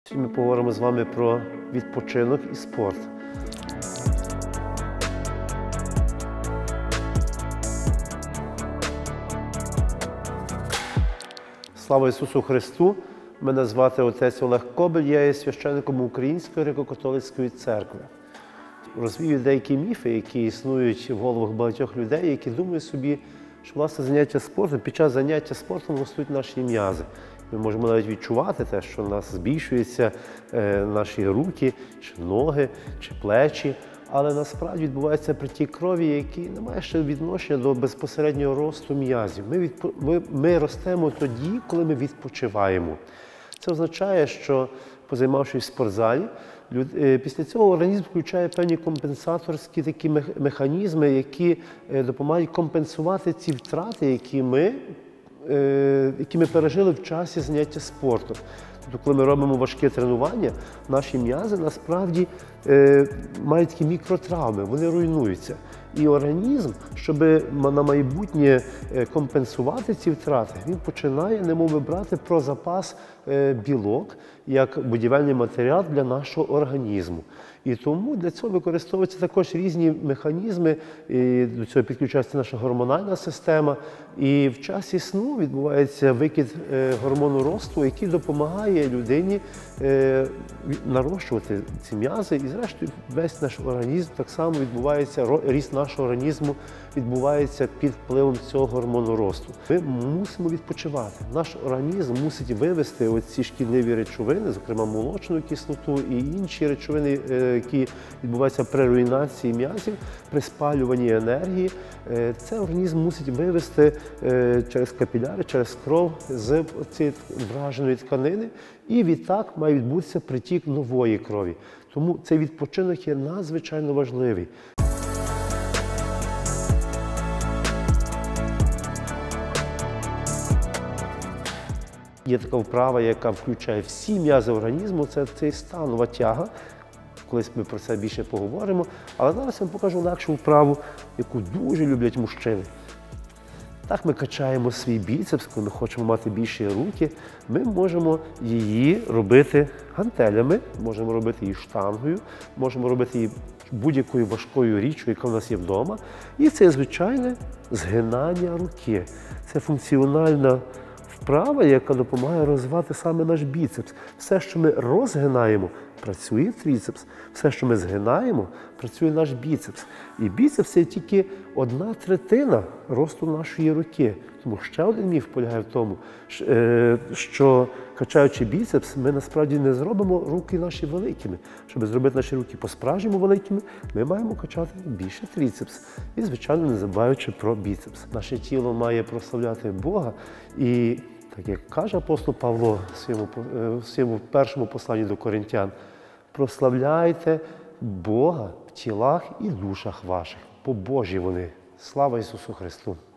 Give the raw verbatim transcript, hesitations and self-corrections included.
Ми поговоримо з вами про відпочинок і спорт. Слава Ісусу Христу! Мене звати отець Олег Кобель, я є священником Української греко-католицької церкви. Розвію деякі міфи, які існують в головах багатьох людей, які думають собі, що власне заняття спортом, під час заняття спортом ростуть наші м'язи. Ми можемо навіть відчувати те, що у нас збільшуються е, наші руки, чи ноги, чи плечі. Але насправді відбувається притік крові, який не має ще відношення до безпосереднього росту м'язів. Ми, відпо... ми, ми ростемо тоді, коли ми відпочиваємо. Це означає, що позаймавшись в спортзалі, люд... після цього організм включає певні компенсаторські такі механізми, які допомагають компенсувати ці втрати, які ми, які ми пережили в часі заняття спортом. Тобто, коли ми робимо важке тренування, наші м'язи насправді е, мають такі мікротравми, вони руйнуються. І організм, щоб на майбутнє компенсувати ці втрати, він починає немов брати про запас е, білок як будівельний матеріал для нашого організму. І тому для цього використовуються також різні механізми, і до цього підключається наша гормональна система. І в часі сну відбувається викид гормону росту, який допомагає людині нарощувати ці м'язи. І зрештою весь наш організм так само відбувається, ріст нашого організму відбувається під впливом цього гормону росту. Ми мусимо відпочивати. Наш організм мусить вивести оці шкідливі речовини, зокрема молочну кислоту і інші речовини, які відбуваються при руйнації м'язів, при спалюванні енергії. Це організм мусить вивести через капіляри, через кров з цієї враженої тканини, і відтак має відбутися притік нової крові. Тому цей відпочинок є надзвичайно важливий. Є така вправа, яка включає всі м'язи організму, це цей станова тяга. Колись ми про це більше поговоримо. Але зараз я вам покажу легшу вправу, яку дуже люблять мужчини. Так ми качаємо свій біцепс, коли ми хочемо мати більші руки. Ми можемо її робити гантелями, можемо робити її штангою, можемо робити її будь-якою важкою річчю, яка в нас є вдома. І це звичайне згинання руки. Це функціональна вправа, яка допомагає розвивати саме наш біцепс. Все, що ми розгинаємо, працює трицепс. Все, що ми згинаємо, працює наш біцепс. І біцепс – це тільки одна третина росту нашої руки. Тому ще один міф полягає в тому, що качаючи біцепс, ми насправді не зробимо руки наші великими. Щоб зробити наші руки по-справжньому великими, ми маємо качати більше трицепс. І, звичайно, не забуваючи про біцепс. Наше тіло має прославляти Бога. І, так як каже апостол Павло в своєму, в своєму першому посланні до Коринтян, прославляйте Бога в тілах і душах ваших, бо Божі вони. Слава Ісусу Христу!